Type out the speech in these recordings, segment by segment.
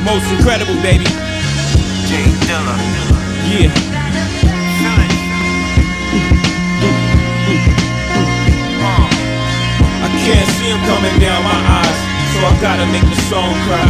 Most incredible, baby. Jay Dilla. Yeah. Feel it. I can't see him coming down my eyes, so I gotta make the song cry.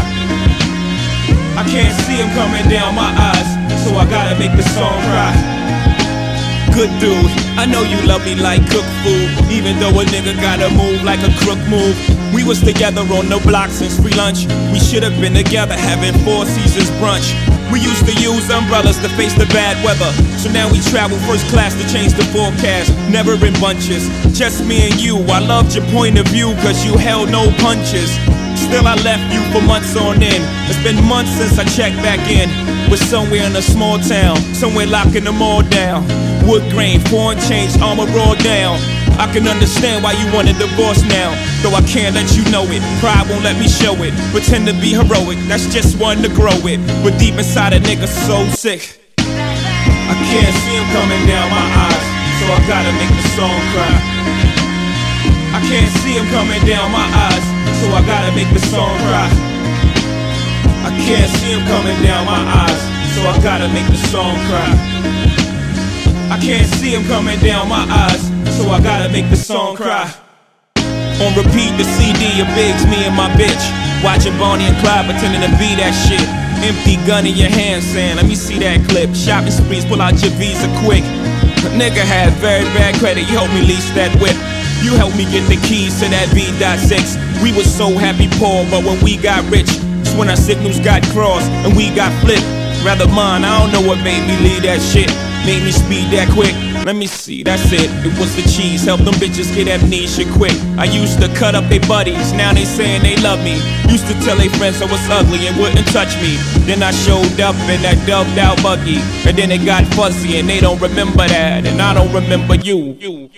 I can't see him coming down my eyes, so I gotta make the song cry. Good dude, I know you love me like cook food, even though a nigga gotta move like a crook move. We was together on the block since free lunch. We should have been together having Four Seasons brunch. We used to use umbrellas to face the bad weather, so now we travel first class to change the forecast. Never in bunches, just me and you. I loved your point of view cause you held no punches. Still I left you for months on end. It's been months since I checked back in. We're somewhere in a small town, somewhere locking them all down. Wood grain, foreign change, armor all down. I can understand why you want a divorce now, though I can't let you know it. Pride won't let me show it. Pretend to be heroic, that's just one to grow it. But deep inside a nigga so sick. I can't see him coming down my eyes, so I gotta make the song cry. I can't see him coming down my eyes, so I gotta make the song cry. I can't see him coming down my eyes, so I gotta make the song cry. I can't see him coming down my eyes, so I gotta make the song cry. On repeat the CD of Biggs, me and my bitch, watching Bonnie and Clyde pretending to be that shit. Empty gun in your hand saying, let me see that clip. Shopping sprees, pull out your Visa quick. A nigga had very bad credit, you helped me lease that whip. You helped me get the keys to that V.6. We was so happy poor, but when we got rich, it's when our signals got crossed and we got flipped. Rather mine, I don't know what made me leave that shit. Made me speed that quick. Let me see, that's it. It was the cheese. Help them bitches get amnesia quick. I used to cut up their buddies. Now they saying they love me. Used to tell their friends I was ugly and wouldn't touch me. Then I showed up in that dubbed out buggy, and then it got fuzzy and they don't remember that, and I don't remember you.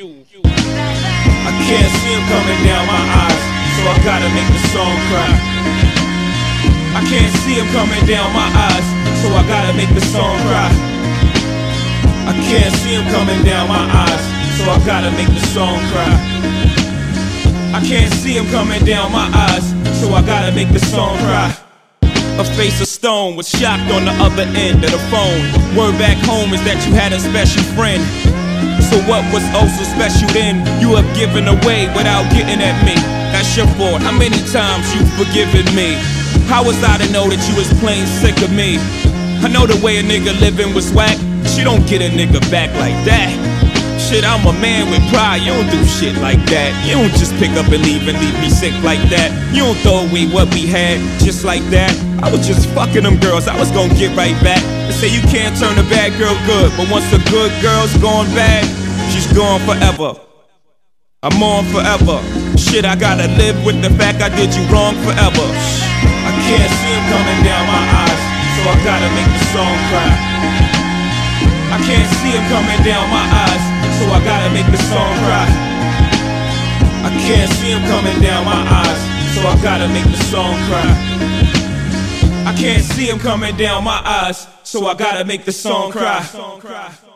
I can't see him coming down my eyes, so I gotta make the song cry. I can't see him coming down my eyes, so I gotta make the song cry. I can't see him coming down my eyes, so I gotta make the song cry. I can't see him coming down my eyes, so I gotta make the song cry. A face of stone was shocked on the other end of the phone. Word back home is that you had a special friend. So what was oh so special then? You have given away without getting at me. That's your fault. How many times you forgiven me? How was I to know that you was plain sick of me? I know the way a nigga living was whack. She don't get a nigga back like that. Shit, I'm a man with pride. You don't do shit like that. You don't just pick up and leave me sick like that. You don't throw away what we had just like that. I was just fucking them girls, I was gonna get right back. They say you can't turn a bad girl good, but once a good girl's gone bad, she's gone forever. I'm on forever. Shit, I gotta live with the fact I did you wrong forever. I can't see him coming down my eyes, so I gotta make the song cry. I can't see him coming down my eyes, so I gotta make the song cry. I can't see him coming down my eyes, so I gotta make the song cry. I can't see him coming down my eyes, so I gotta make the song cry.